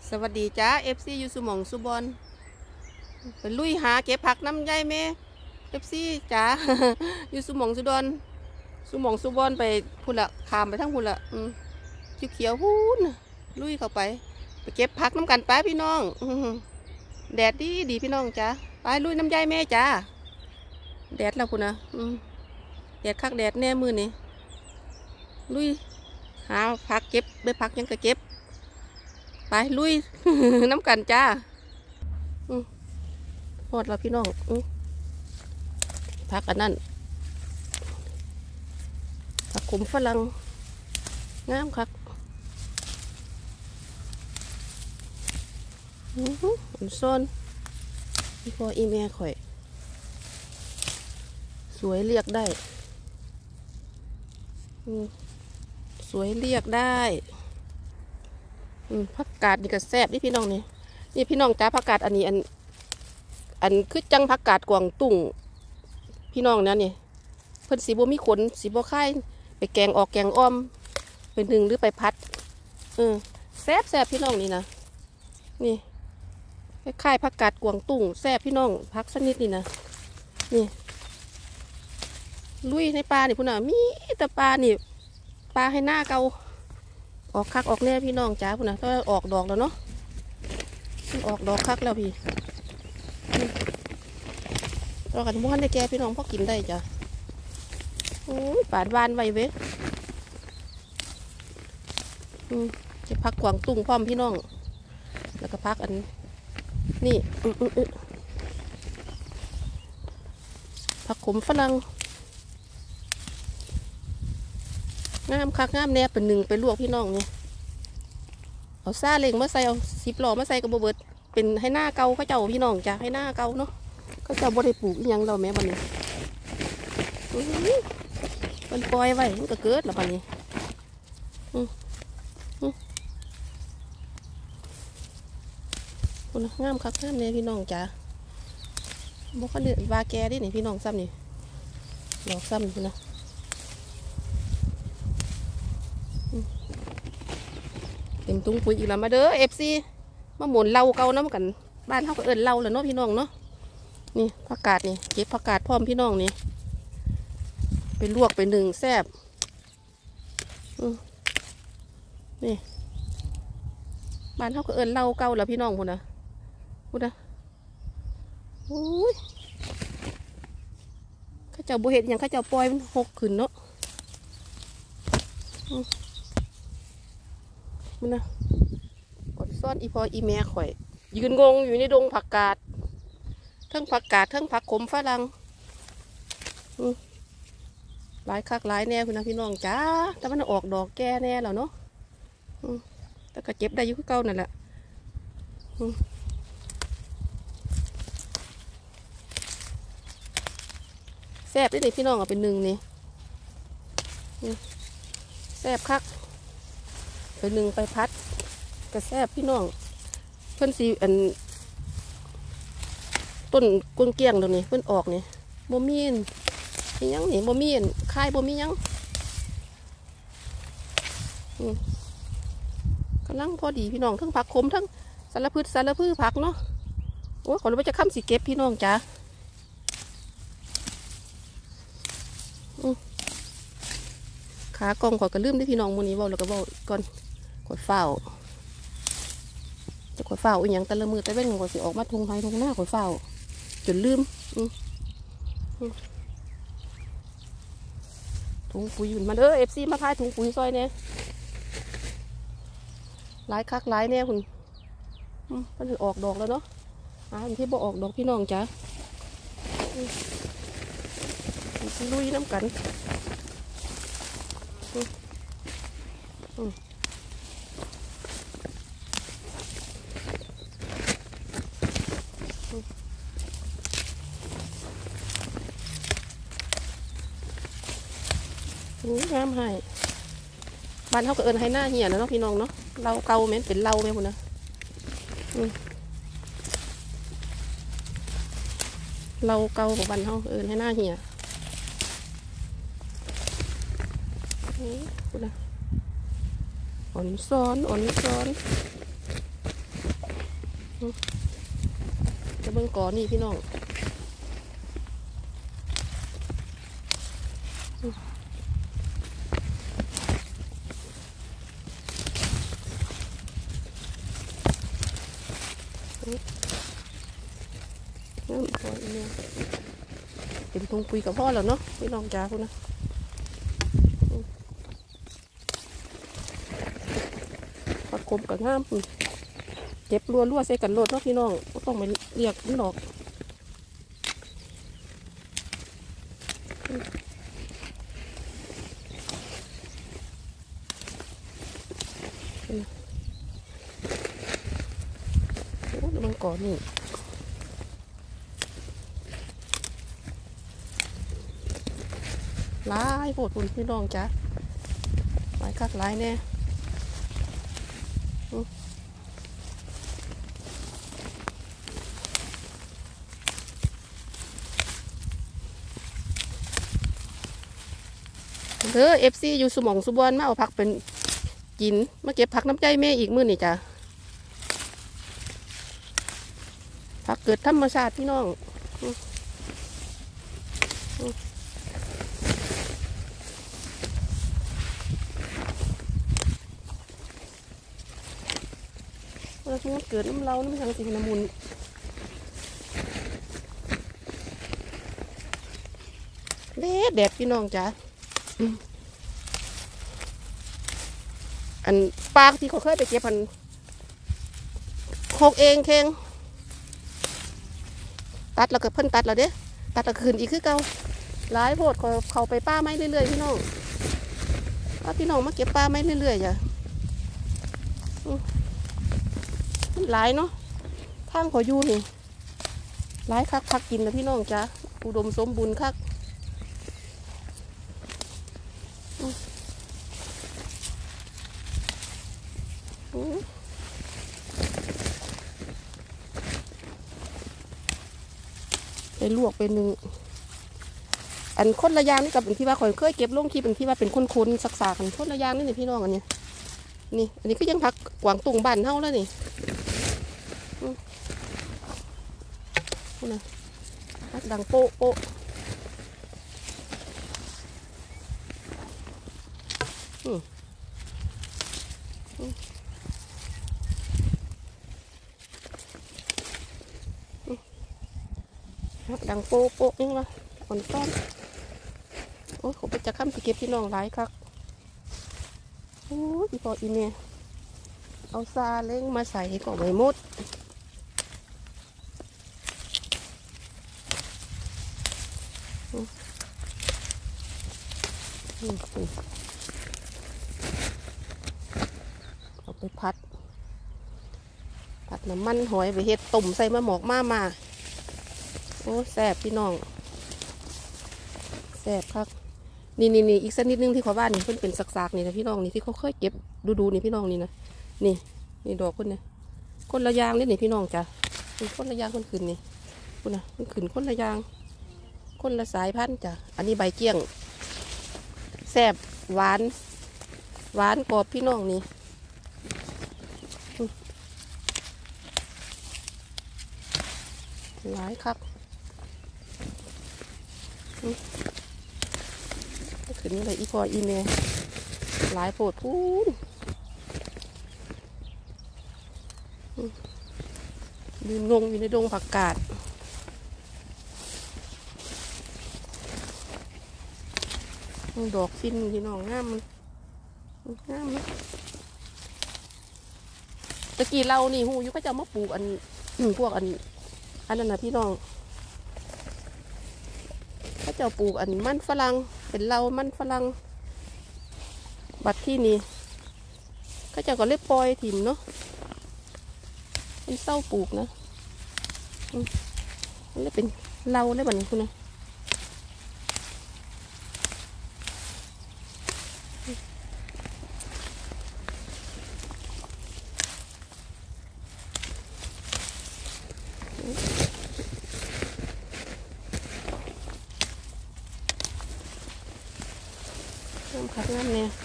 สวัสดีจ้าFC อยู่สุหมองสุบอนเป็นลุยหาเก็บผักน้ำใยแม่ FC จ้า อยู่สุหมองสุดอนสุหมองสุบอนไปพุ่นละขามไปทั้งพุ่นละเขียวพูนลุยเข้าไปเก็บผักน้ำกันไปพี่น้องแดดดีพี่น้องจ้าไปลุยน้ำใยแม่จ้าแดดแล้วพุ่นนะแดดคักแดดแน่มือนี่ลุยหาผักเก็บได้ผักยังก็เก็บไปลุย น้ำกันจ้าหอดเราพี่น้องผักอันนั้นผักขมฝรั่งงามคักอันซ้อนพี่พ่ออีแม่ข่อยสวยเรียกได้สวยเรียกได้ผักกาดนี่ก็แซ่บนี่พี่น้องนี่พี่น้องจ้าผักกาดอันนี้อันคือจังผักกาดกวางตุ้งพี่น้องนะนี่เพิ่นสีบ่มีขนสีบ่ค่ายไปแกงออกแกงอ้อมไปนึ่งหรือไปพัดแซ่บพี่น้องนี่นะนี่คล้ายผักกาดกวางตุ้งแซ่บพี่น้องผักชนิดนี่นะนี่ลุยในปลานี่พุ่นน่ะมีแต่ปลานี่ปลาให้หน้าเกาออกคักออกแน่พี่น้องจ้าพุ่นนะถ้าออกดอกแล้วเนาะออกดอกคักแล้วพี่เรากันม้วนได้แก่พี่น้องพอกินได้จ้ะปาดวานไว้เว้ยจะพักกวางตุ้งพร้อมพี่น้องแล้วก็พักอันนี่ผักขมฝรั่งงามคักงามแน่เป็นหนึ่งไปลวกพี่น้องเนี่ยเอาซาเล้งมาใส่เอา10 ล้อมาใส่กระบอกเบิดเป็นให้หน้าเกาเขาเจ้าพี่น้องจ้ะให้หน้าเกาเนาะเขาเจ้าบ่ได้ปลูกอีหยังเราแม่บัดนี้มันปล่อยไว้มันก็เกิดแล้วบัดนี้คุณงามคักงามแน่พี่น้องจ้ะบ่เขาเรียกว่าแกดินี่พี่น้องซ้ำนี่ดอกซ้ำนี่นะเต็มตุ้งปุ๋ยอีกแล้วมาเด้อ FC มาหมุนเล่าเก่าน้ำกันบ้านเขาก็เอิ้นเล่าแล้วเนาะพี่น้องเนาะนี่ผักกาดนี่เก็บผักกาดพร้อมพี่น้องนี่ไปลวกไปหนึ่งแซ่บนี่บ้านเขาก็เอิ้นเล่าเก่าแล้วพี่น้องพุ่นนะอุ้ยข้าเจ้าบ่เห็ดอย่างข้าเจ้าปล่อยมันหกขึ้นเนาะมันนะกดซ่อนอีพออีแม่ข่อยยืนงงอยู่ในดงผักกาดทั้งผักกาดทั้งผักขมฝรั่งหลายคักหลายแน่คุณนะพี่น้องจ้าแต่มันออกดอกแก่แน่แล้วเนาะแต่ก็เก็บได้อยู่คือเก่านั่นแหละแซ่บได้เลยพี่น้องเอาเป็นหนึ่งนี่แซ่บคักไปหนึ่งไปพัดกระแซบพี่น้องเพิ่นสีอันต้นกุ้งเกี้ยงตรงนี้เพิ่นออกนี่บ่มีนยังนี่บ่มีนคายบ่มียังกำลังพอดีพี่น้องทั้งผักขมทั้งสารพืชผักเนาะโอ้ขอรู้ว่าจะค้ำสีเก็บพี่น้องจ้าขากองขอกระลืมได้พี่น้องมูนี้บอกแล้วก็บอกก่อนกดเฝ้าจะกดเฝ้าอีกอย่างแต่ละมือแต่เว้นกดสิออกมาทงไทยทงหน้ากดเฝ้าจนลืมถุงปุ๋ยมาเด้อ FC มาขายถุงปุ๋ยซอยเนี่ยหลายคักหลายเนี่ยคุณมันออกดอกแล้วเนาะที่บอกออกดอกพี่น้องจ้ะลุยน้ำกันงามให้บ้านเขาก็เอิญให้หน้าเหี่ยนะเนาะพี่น้องเนาะเราเกาแม่นเป็นเราแม่คุณนะเราเกาของบ้านเขาเอิญให้หน้าเหี่ยคุณนะอ่อนซ้อนจะเบิ่งก่อนนี่พี่น้องน้ำพออีเนี่ยเป็นทงปุยกับพ่อแล้วเนาะพี่น้องจ้าคุณนะผักขมกับงามเก็บรัวใส่กันโลดเนาะพี่น้องก็ต้องไปเรียกมันดอกมันก่อนนี่หลายโพดคุณพี่น้องจ้าหลายคักหลายแน่เด้อFCอยู่สมองสุบอนมาเอาผักเป็นกินมาเก็บผักน้ำใจแม่อีกมื้อนี่จ้ะผักเกิดธรรมชาติพี่น้องมันเกิดน้ำเล้าน้ำทางสีน้ำมูลแดดพี่น้องจ้ะอันปากที่เขาเคยไปเก็บพันโคกเองเข่งตัดแล้วก็เพิ่นตัดแล้วเด้ตัดแล้วคืนอีกคือเก่าหลายโพดเขาไปป้าไม้เรื่อยๆพี่น้องพี่น้องมาเก็บป้าไม้เรื่อยๆจ้ะหลายเนาะทางขออยู่นี่หลายคักพักกินนะพี่น้องจ้ะอุดมสมบูรณ์คักไปลวกเป็นหนึ่งอันคนละยางนี่กับเป็นที่ว่าข่อยเคยเก็บลงคลิปเป็นที่ว่าเป็นคนๆสักๆกันคนละยางนี่นี่พี่น้องอันนี้นี่อันนี้ก็ยังพักกวางตุ่งบ้านเท่าแล้วนี่นะดังโป๊ะโป๊ะดังโป๊ะโป๊ะนี่ละอ่อนต้อนโอ้ยเขาไปจะข้ามสิเก็บพี่น้องหลายครับโอ้ยพออีเมียเอาซาเล้งมาใส่ก็ไม่หมดเอาไปผัดน้ำมันหอยไปเห็ดต้มใส่มะหมอกมาโอ้แซ่บพี่น้องแซ่บครับนี่อีกสักนิดนึงที่ขอบ้านนี่เพิ่นเป็นสักๆนี่นะพี่น้องนี่ที่เขาเคยเก็บดูนี่พี่น้องนี่นะนี่ดอกคนเนี่ยคนละยางนี่พี่น้องจ้ะคนละยางคนขึ้นนี่คุณนะมันขึ้นคนละยางคนละสายพันธุ์จ้ะอันนี้ใบเกี้ยงแซ่บหวานกรอบพี่น้องนี่หลายครับขึ้นอะไรอีพออีเมลหลายโพดพูนยืนงงอยู่ในดงผักกาดดอกฟินพี่น้องงามมันงามนะตะกี้เรานี่หูยุก็จะมาปลูกพวกอันนั้นนะพี่น้องเขาจะปลูกมันฝรั่งเป็นเรามันฝรั่งบัดที่นี่เขาจะก็เล็บปล่อยถิ่มเนาะเป็นเศร้าปลูกนะมันเลยเป็นเราเลยแบบนี้คุณนะน้ำขัดน้ำเนี่ย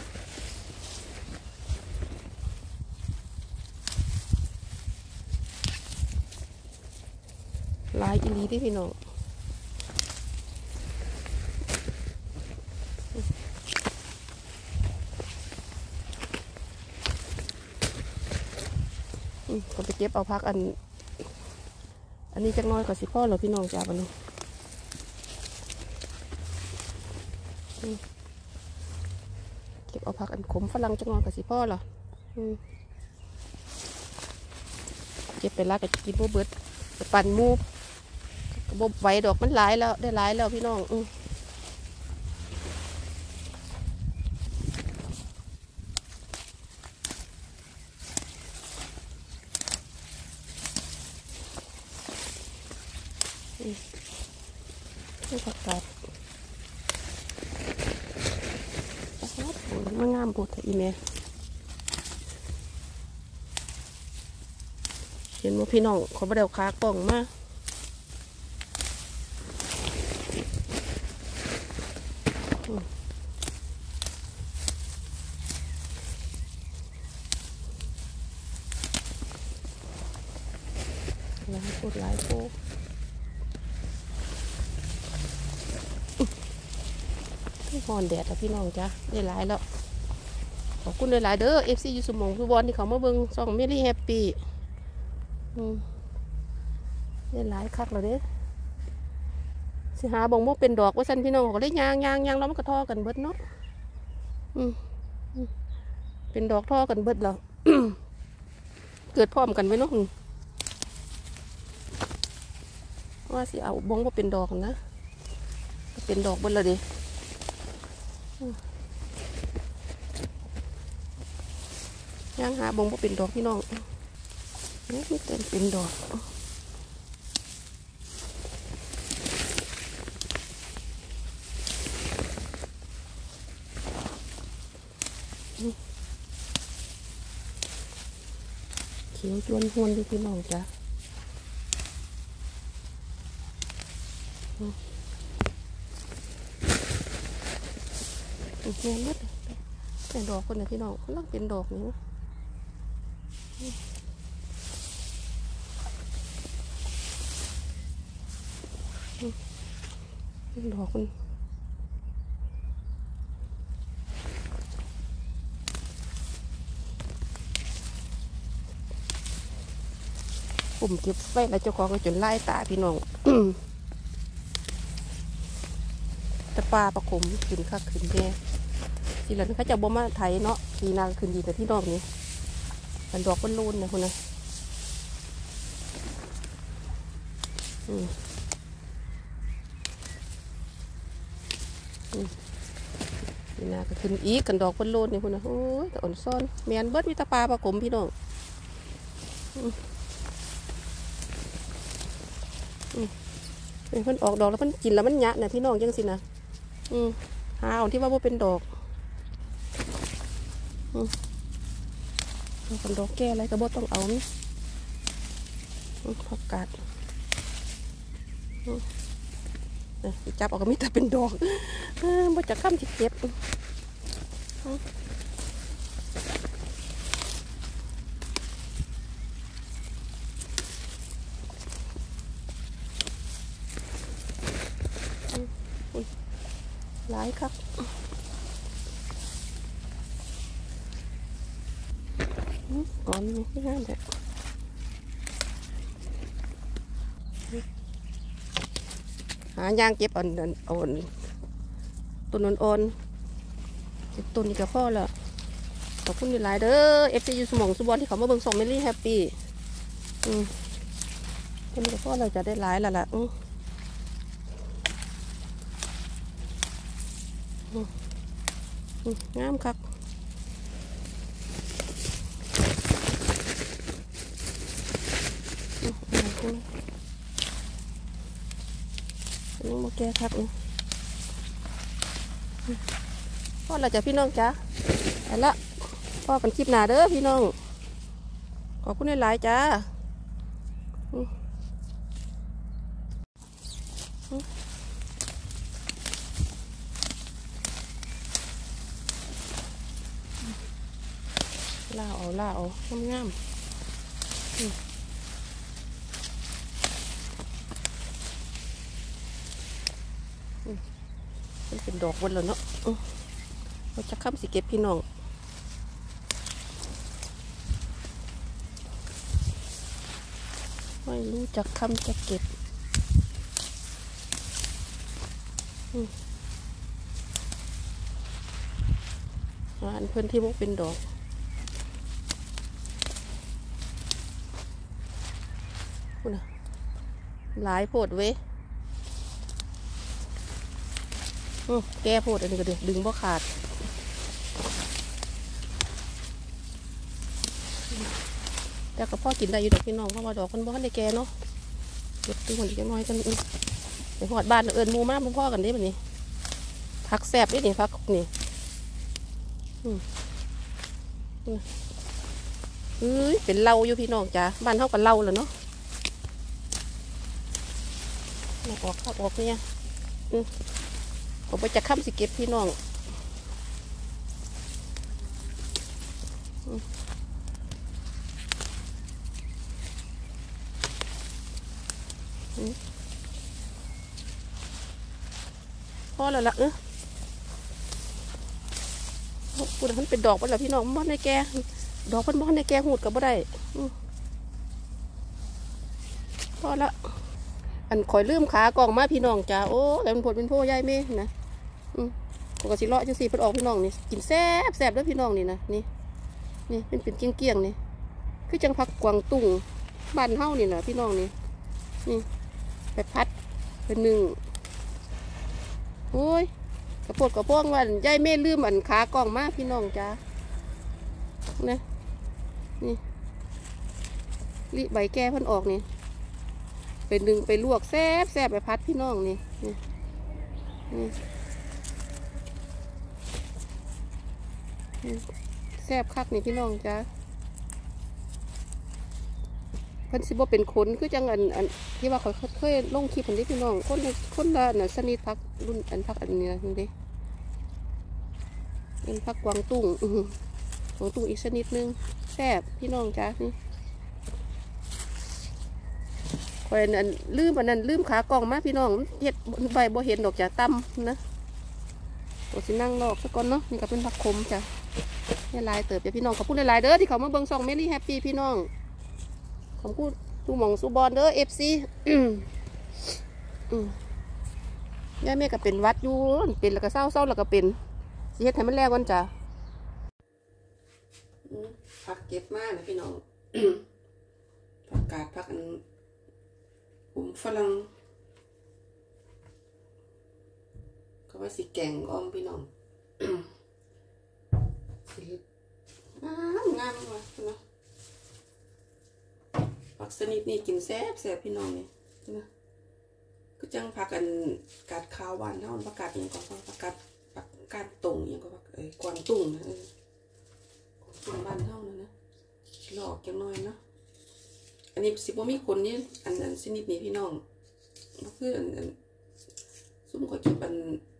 หลายอีหลีที่พี่น้องก็ไปเก็บเอาพักอันนี้จักน้อยกว่าสิพ่อเหรอพี่น้องจ้าบันนี้เก็บเอาพักอันขมฝรั่งจักน้อยกว่าสิพ่อเหรอเก็บไปละกับกินโบเบิดปั่นมูบไหวดอกมันหลายแล้วได้หลายแล้วพี่น้องนี่ผักกาดมันงามปวดอีเมลเห็นว่าพี่น้องเขาไปเดาคากล่องมาแล้วปวดหลายโป๊ฮอนแดดแล้วพี่น้องจ้ะได้หลายแล้วขอบคุณหลายๆเด้อ FC อยู่สมองทุกบอลที่เขามาเบิ่งซองเมลี่แฮปปี้ได้หลายคักแล้วเด้สิหาบ่งโมเป็นดอกว่าสั้นพี่น้องก็ได้ยางแล้วมันก็ท่อกันเบิดเนาะเป็นดอกท่อกันเบิดแล้ว เกิดพร้อมกันไว้เนาะว่าสิเอาบ่งว่าเป็นดอกนะก็เป็นดอกเบิดแล้วดิย่างหาบงบ่เป็นดอกพี่น้องนี่ไม่เป็นดอกเขียวจวนหวนดิพี่น้องจ้ะแง่นิดแต่ดอกคนน่ะพี่น้องเขาเลิกเป็นดอกนี้ดอกคนผมเก็บไว้แล้วเจ้าของก็จนไล่ตาพี่น้อง แต่ปลาประคมขึ้นคักขึ้นแย่ทีหลังเขาจะบ่มาไถเนาะทีนางขึ้นดีแต่พี่น้องนี้มันดอกมันรูนนะคุณนะนี่นาก็ขึ้นอีกกันดอกมันรูนนี่คุณนะโอ้ยแต่อ่อนซ่อนแมนเบิดวิตาปลาประคมพี่น้องเป็นเพิ่นออกดอกแล้วเพิ่นกินแล้วมันหยะนะพี่น้องยังสินะหาเอาที่ว่าเป็นดอกเป็นดอกแก่อะไรก็บ่ต้องเอาผักกาดจับออกก็มีแต่เป็นดอกบ่จะข้ามที่เก็บหลายครับอ่อนไม่ง่ายเลยหายางเก็บอ่อนต้นอ่อนต้นนี้ก็พอแล้วขอบคุณหลายเด้อ FC อยู่สมองสุบอนที่เขามาเบิ่งส่งเมลี่แฮปปี้ต้นนี้ก็พอเราจะได้หลายแล้วล่ะงามครับนี่โมแก่ครับพ่อเราจะพี่น้องจ้าไปละพ่อกันคลิปหนาเด้อพี่น้องขอบคุณหลายจ้าล่าเอางามมันเป็นดอกบนแล้วเนาะเราจะค้ำสิเก็บพี่น้องไม่รู้จะค้ำจะเก็บอันเพื่อนที่มุกเป็นดอกหลายโพดเว้ยแก้โพดอันนี้ก็เดี๋ยวดึงบ่ขาดแต่ก็พ่อกินได้อยู่ดอกพี่น้องเพราะว่าดอกมันบ่ทันได้แก่เนาะเก็บตัวอีกน้อยกันไปหอดบ้านเอิญมูมากพ่อกันได้แบบนี้ผักแซ่บนี่ผักนี่เป็นเหล้าอยู่พี่น้องจ้าบ้านเท่ากับเหล้าแล้วเนาะออกเข้าออกเนี่ยผมไปจะค้ำสิเก็บพี่น้องพอแล้วล่ะกูมันเป็นดอกมันแล้วพี่น้องมันในแกดอกมันในแกหูดกับบ่ได้พอละอันคอยลืมขากองมาพี่น้องจ้าโอ้แต่มันผลเป็นโพย่ายเมฆนะปกติเลาะจังสีเพิ่นออกพี่น้องนี่กินแซ่บแซ่บด้วยพี่น้องนี่นะนี่เป็นเกี้ยงนี่คือจังผักกวางตุ้งบ้านเฮานี่นะพี่น้องนี่ไปพัดเป็นหนึ่งโอ้ยกระโปดกระโปงว่าย่ายเมฆลืมอันขากองมาพี่น้องจ้านี่ลิใบแก้เพิ่นออกนี่เป็นดึงไปลวกแซ่บไปพัดพี่น้องนี่แซ่บคักนี่พี่น้องจ้าเพิ่นสิบ่เป็นขนคือจังอันที่ว่าเขาเคยลงคลิปอันนี้พี่น้องคนละน่ะชนิดพักรุ่นอันพักอันนี้นะนี่ดิเป็นพักกวางตุ้งกวางตุ้งอีกชนิดนึงแซ่บพี่น้องจ้านี่คอยอันลืมอันนั้นลืมขากล่องมาพี่น้องเห็ดใบบ่เห็นดอกจ้ะตั้มนะตัวสินั่งลอกสักก้อนเนาะนี่ก็เป็นผักขมจ้ะนี่ลายเติบจ้ะพี่น้องขอบคุณหลายๆเด้อที่เขามาเบิ่งซองเมลี่แฮปปี้พี่น้องขอบคุณตูหม่องซูบอลเด้อFC ย่าแม่ก็เป็นวัดอยู่เป็นแล้วก็เศร้าแล้วก็เป็นสิเฮ็ดให้มันแล้วกันจ้ะผักเก็บมากนะพี่น้องผักกาดผักอันฝรั่งก็ว่าสิแกงอ้อมพี่น้องสิงามว่ะนะผักชนิดนี้กินแซ่บพี่น้องนี่นะก็จังผักกันกาดข้าวหวานเท่าผักกาดอย่างก่อนผักกาดตรงอย่างก็ผักกวางตุ้งนะตุ้งบ้านเท่านั้นนะหลอกจังน้อยเนาะอันนี้สิบว่ามีคนนี่อันชนิดนี้พี่น้องก็คืออันซุ่มขอเก็บอัน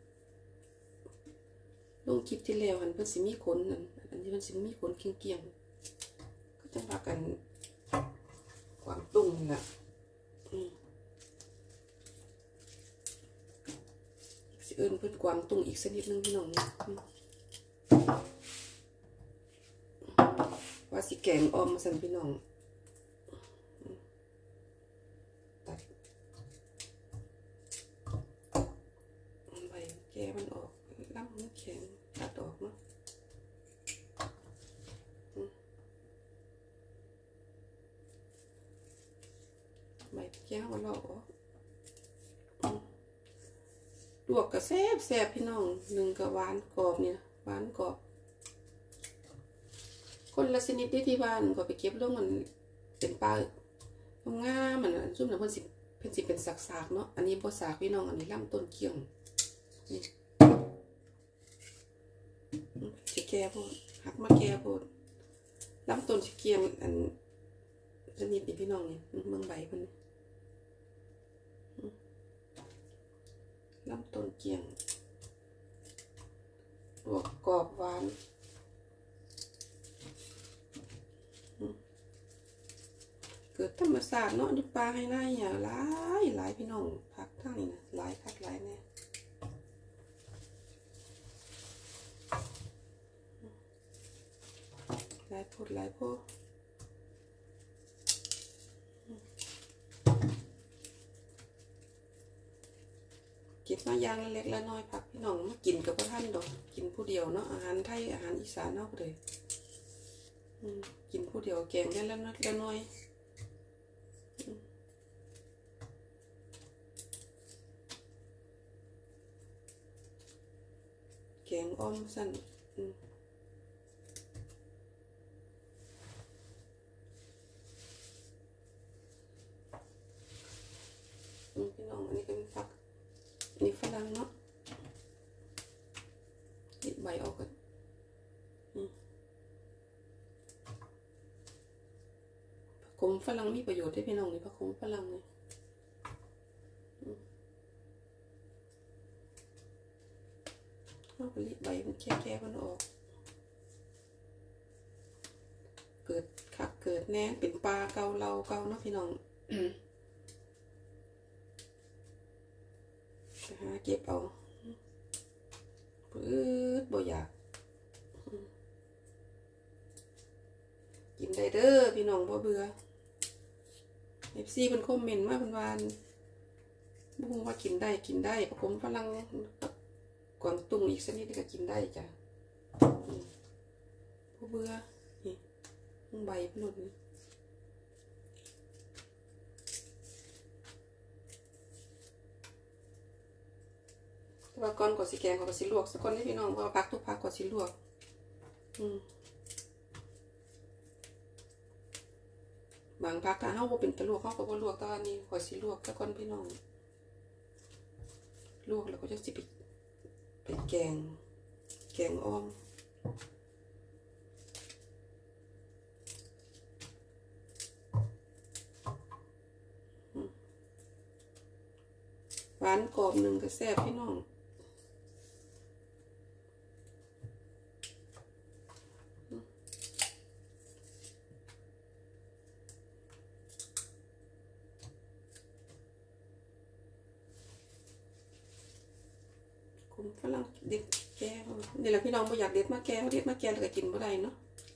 ลงคลิปที่แล้วอันเพิ่นสิมีคนอันนี้มันสิมีคนเกี่ยงก็จะพากันกวางตุ้งน่ะสิเอิ้นเพิ่นกวางตุ้งอีกชนิดนึงพี่น้องว่าสิแกงออมมาสั่นพี่น้องแกมันออกล่ำมันแข็งตัดออกเนาะใบแก้วมันออกลวกกับแซ่บพี่น้องหนึ่งกับหวานกรอบเนี่ยหวานกรอบคนละชนิดที่บ้านก็ไปเก็บลงมันเป็นปลางามมันซุ่มหนังเพิ่นสิเป็นสากๆเนาะอันนี้บ่สากพี่น้องอันนี้ลำต้นเกี่ยงสิแก่พอดหักมาแก่พอดลำต้นสิเกี่ยงอันชนิดนี้พี่น้องเนี่ยเมืองใบเพิ่นลำต้นเกี่ยงลวกกรอบหวานเกิดธรรมชาติเนาะอยู่ป่าให้หน้าอย่าหลายพี่น้องผักทั้งนี้นะหลายคักหลายแน่หลายพูดหลายพวกเก็บมาอย่างเล็กละน้อยผักพี่น้องมากินกับพ่อท่านดอกกินผู้เดียวเนาะอาหารไทยอาหารอีสานเนาะเลยกินผู้เดียวแกงได้ละน้อยแกงอ้อมสั้นพี่น้องอันนี้เป็นผักนี่ฝรั่งเนาะติดใบออกกันผักขมฝรั่งมีประโยชน์ให้พี่น้องนี่ผักขมฝรั่งเลยเอาไปรีดใบมันแค่มันออกเกิดคักเกิดแน่เป็นปลาเกาเนาะพี่น้องหาเก็บเอาปื๊ดบ่อยากกินได้เด้อพี่น้องบ่เบื่อFCเป็นคอมเมนต์มาเป็นวานบุ้งว่ากินได้ผักขมฝรั่งกวางตุ้งอีกสักนิดก็กินได้จ้ะบ่เบื่อนี่ใบพนุษย์ว่าก่อนก่อนสิแกงก่อนสิลวกสักก่อนให้พี่น้องเพราะว่าพักทุกพักก่อนสิลวกบางพักถ้าเฮาบ่เป็นตะลวกเฮาก็บ่ลวกตอนนี้ก่อนสิลวกสักก่อนพี่น้องลวกแล้วก็จะสิไปแกงอ้อมหวานกรอบหนึ่งก็แซ่บพี่น้องฝรั่งเด็ดแก้วนี่แหละพี่น้องไม่อยากเด็ดมาแก้วแล้วก็กินบ่ได้เนาะ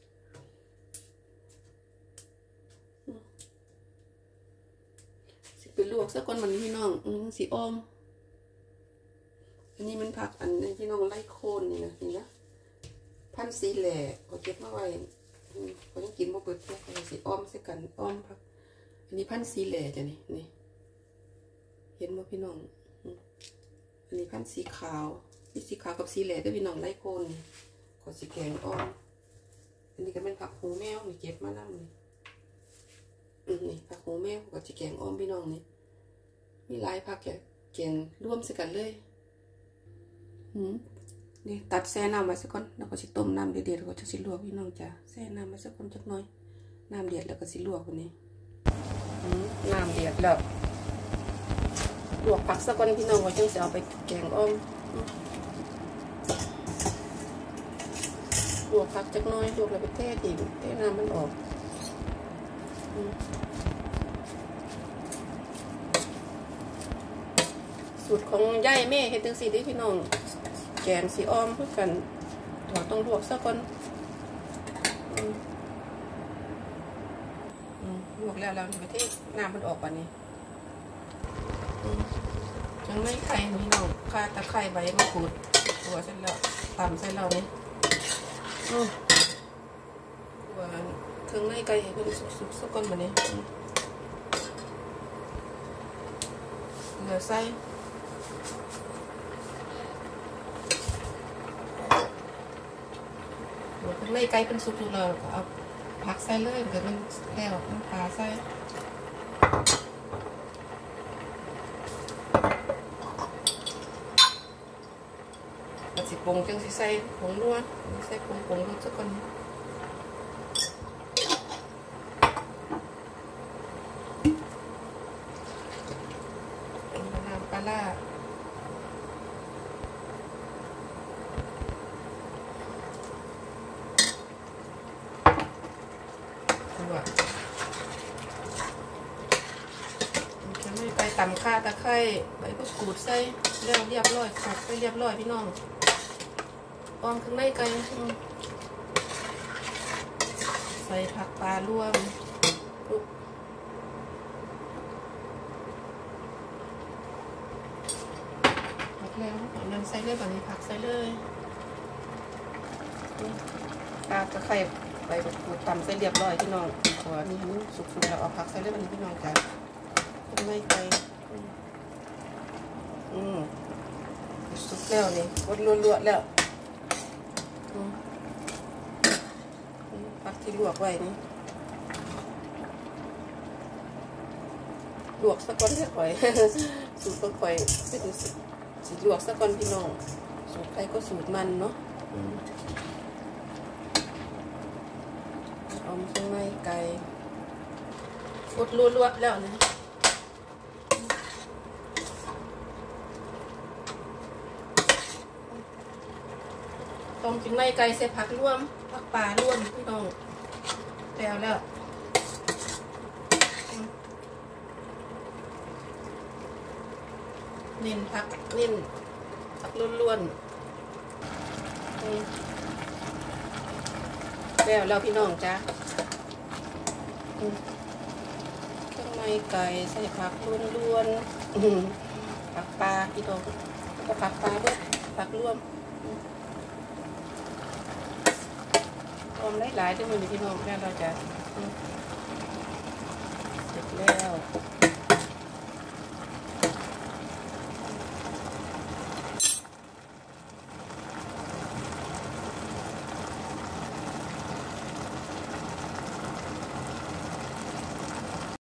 สิเป็นลวกสักก้อนมันพี่น้องสีอ้อมอันนี้มันผักอันนี้พี่น้องไล่โคนนี่นะพันสีแหล่ก็เก็บมาไว้ก็ยังกินบ่เปิดแค่สีอ้อมใส่กันอ้อมผักอันนี้พันสีแหล่จ้ะนี่เห็นบ่พี่น้องอันนี้พันสีขาวมีสีขาวกับสีแหล่ด้วยพี่น้องไล่โคนขอสีแกงอ้อมอันนี้ก็เป็นผักหูแมวนี่เก็บมานั่งนี่ผักหูแมวกับสีแกงอ้อมพี่น้องนี่มีหลายผักแกงร่วมกันเลยนี่ตัดแช่น้ำไว้สักก่อนแล้วก็สิต้มน้ำเดือดแล้วก็จะสิลวกพี่น้องจ้ะแช่น้ำไว้สักก่อนจักหน่อยน้ำเดือดแล้วก็สิลวกวันนี้น้ำเดือดแล้วลวกผักสักก่อนพี่น้องก็จึงจะเอาไปแกงอ้อมลวกผักจักหน่อยลวกแล้วไปเททิ้งเทน้ำมันออกสูตรของยายแม่เฮ็ดจังซี่เด้พี่น้องแกงสีอ้อมเพื่อกันต้องลวกสักก่อนลวกแล้วไปเทน้ำมันออกป่ะนี่จังไม่ไข่พี่น้องข่าตะไคร้ใบมะกรูดตัวเสร็จแล้วตำเสร็จแล้วนี่ตัวเครื่องในไก่เป็นสุกๆสักก่อนป่ะนี่เหลือไส้ข้างในไก่เป็นสุกๆแล้วเอาผักใส่เลยเดี๋ยวมันแล้วน้ำปลาใส่แล้วสิปรุงจังสิใส่ผงนัวใส่ผงรสสักคนน้ำปลาล่าไปตำข่าตะไคร้ใบมะกรูดใส่แล้วเรียบร้อยขัดไปเรียบร้อยพี่น้องอ้อมข้างในไก่ส่ผักปลารวมผักแล้วเอาน้ำใส่เลยแบบนี้ผักใส่เลยปลาตะไคร้ใบมะกรูดตำใส่เรียบร้อยพี่น้องขอนี่ให้มันสุกๆแล้วเอาผักใส่เลยแบบนี้พี่น้องจ้ะไม่ไกลสุกแล้วนี่กดลวกๆแล้วผักที่ลวกไว้นี่ลวกสักก้อนจะข่อย สูตรข่อยเป็นสิลวกสักก้อนพี่น้องสูตรใครก็สูตรมันเนาะเอาเครื่องในไก่กดลวกๆแล้วนะต้มเครื่องในไก่ใส่ผักร่วมผักปลาร่วมพี่น้องแล้วเน้นผักล้วนแล้วพี่น้องจ้ะเครื่องในไก่ใส่ผักล้วนผักปลาพี่น้องก็ผักปลาด้วยผักร่วมหลายๆด้วยมือพี่น้องแล้วเราจะ